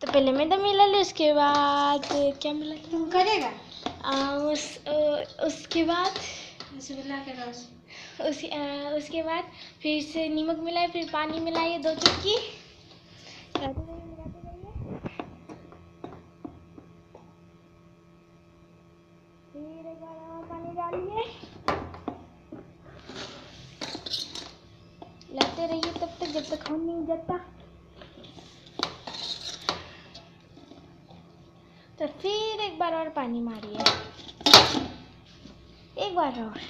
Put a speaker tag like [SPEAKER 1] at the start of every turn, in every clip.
[SPEAKER 1] पहले मैदा मिला ले, उसके बाद क्या मिला
[SPEAKER 2] तुम करेगा
[SPEAKER 1] उसके बाद
[SPEAKER 2] रसगुल्ला के रस।
[SPEAKER 1] उसके बाद फिर से नमक मिलाए, फिर पानी मिलाइए 2 चुटकी, मिलाते रहिए। फिर एक बार और पानी डालिए, मिलाते रहिए तब तक जब तक हो नहीं जाता। तो फिर एक बार और पानी मारिए, एक बार और।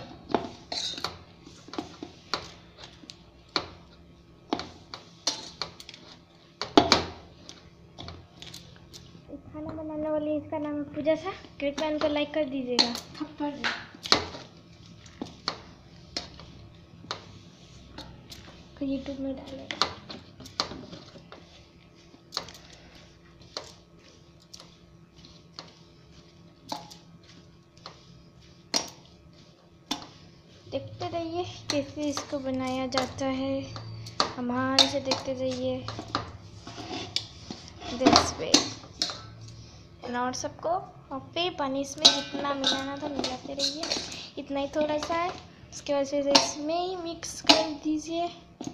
[SPEAKER 1] खाना बनाने वाली इसका नाम है पूजा सा। कृपया उनको लाइक कर दीजिएगा।
[SPEAKER 2] थप्पड़
[SPEAKER 1] तो यूट्यूब में डालेगा। देखते रहिए कैसे इसको बनाया जाता है, हमारे से देखते रहिए। This way. और सबको, और फिर पानी इसमें जितना मिलाना था मिलाते रहिए। इतना ही थोड़ा सा है, उसके बाद से इसमें ही मिक्स कर दीजिए।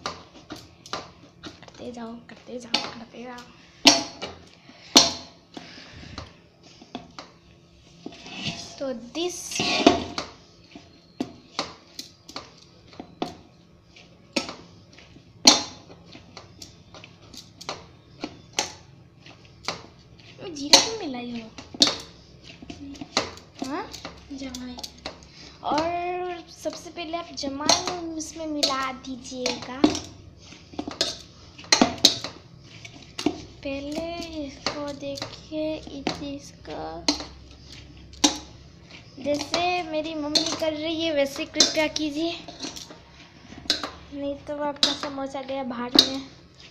[SPEAKER 1] करते जाओ करते जाओ करते जाओ। तो दिस जीरा क्यों मिलाई हो? हाँ,
[SPEAKER 2] जमाई।
[SPEAKER 1] और सबसे पहले आप जमाइन इसमें मिला दीजिएगा। पहले इसको देखिए, इसका जैसे मेरी मम्मी कर रही है वैसे कृपया कीजिए, नहीं तो आपका समोसा गया बाहर में।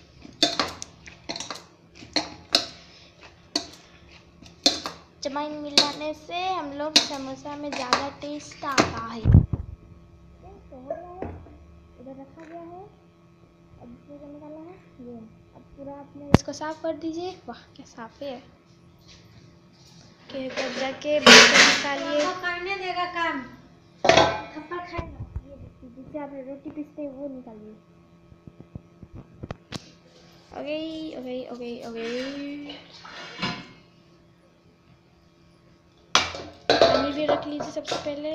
[SPEAKER 1] जमाइन मिलाने से हम लोग समोसा में ज़्यादा टेस्ट आता है। तो हो गया है, इधर रखा गया है। अब पूरा निकाला है ये। अब पूरा आपने इसको साफ कर दीजिए। वाह क्या साफ है। तब जाके निकालिए।
[SPEAKER 2] करने देगा काम, थप्पड़ खाएगा।
[SPEAKER 1] ये देखिए जिससे आप रोटी पीसते हैं वो निकालिए। Okay okay okay okay. पानी भी रख लीजिए सबसे पहले,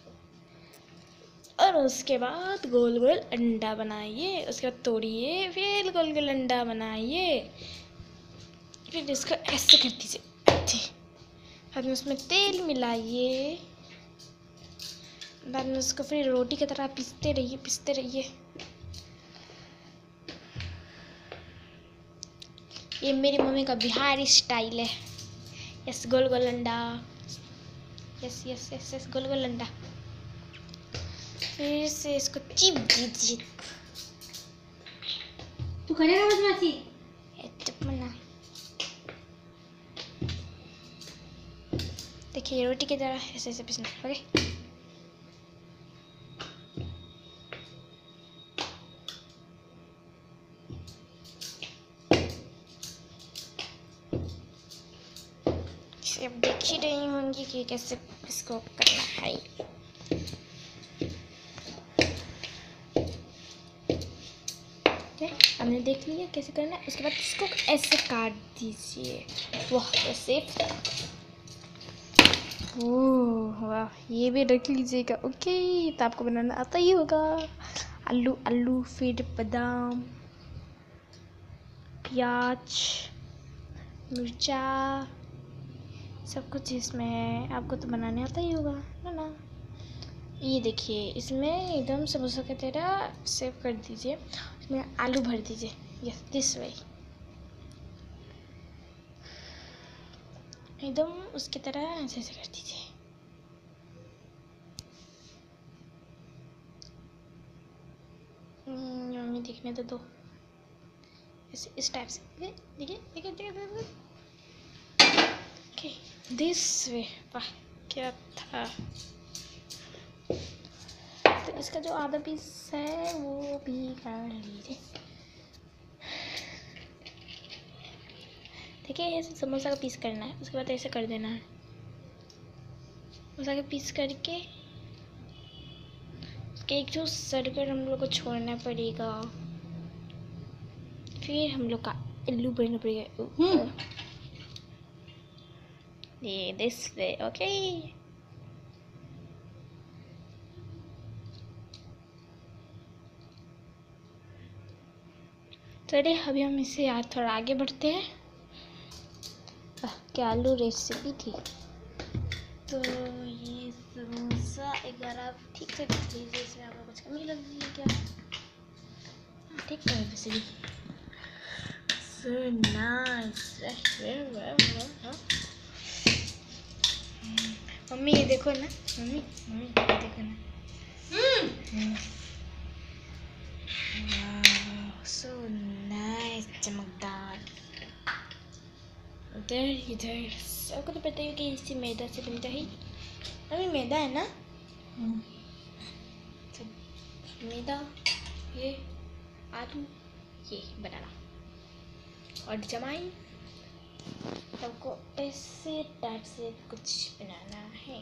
[SPEAKER 1] और उसके बाद गोल गोल अंडा बनाइए। उसके बाद तोड़िए, फिर गोल गोल अंडा बनाइए, फिर इसको ऐसे कर दीजिए ऐसे। बाद में उसमें तेल मिलाइए, बाद में उसको फिर रोटी की तरह पीसते रहिए पीसते रहिए। ये मेरी मम्मी का बिहारी स्टाइल है। यस गोल गोल अंडा, यस यस यस यस गोल गोल अंडा। फिर से इसको चिप दीजिए।
[SPEAKER 2] तू करेगा बदमाशी?
[SPEAKER 1] चुप मना। देखिए रोटी की तरह ऐसे ऐसे पीसना। ओके अब देख ही रही होंगी कि कैसे इसको करना है। हमने देख लिया कैसे करना है। उसके बाद इसको ऐसे काट दीजिए। वाह कैसे, ओह वाह, ये भी रख लीजिएगा। ओके, तो आपको बनाना आता ही होगा। आलू आलू, फिर बादाम, प्याज, मिर्चा, सब कुछ इसमें है। आपको तो बनाने आता ही होगा है ना। ये देखिए इसमें एकदम समोसा की तरह सेव कर दीजिए, उसमें आलू भर दीजिए। यस दिस वे, एकदम उसकी तरह ऐसे ऐसे कर दीजिए। मम्मी देखने तो दो, ऐसे इस टाइप से। देखिए देखिए देखिए। Okay this way. वाह क्या था। तो इसका जो आधा पीस है वो भी कर लीजिए। ठीक है। ऐसे समोसा का पीस करना है, उसके बाद ऐसे कर देना है। समोसा का पीस करके केक जो सर्कल हम लोग को छोड़ना पड़ेगा, फिर हम लोग का आलू बनना पड़ेगा। ये दिस वे, ओके। चलिए अभी हम इसे थोड़ा आगे बढ़ते हैं। क्या आलू रेसिपी थी। तो ये समोसा एक बार आप ठीक से देख लीजिए, इसमें आपको कुछ कमी लग रही है क्या? हाँ, ठीक है वैसे भी। So nice. मम्मी ये देखो ना, मम्मी मम्मी ये देखो ना। वाह, so nice, चमकदार। उधर इधर सबको तो पता है कि इसी मैदा से बनता है। मम्मी मैदा है ना? तो मैदा, ये आलू, ये बनाना और जमाइन, सबको ऐसे टाइप से कुछ बनाना है।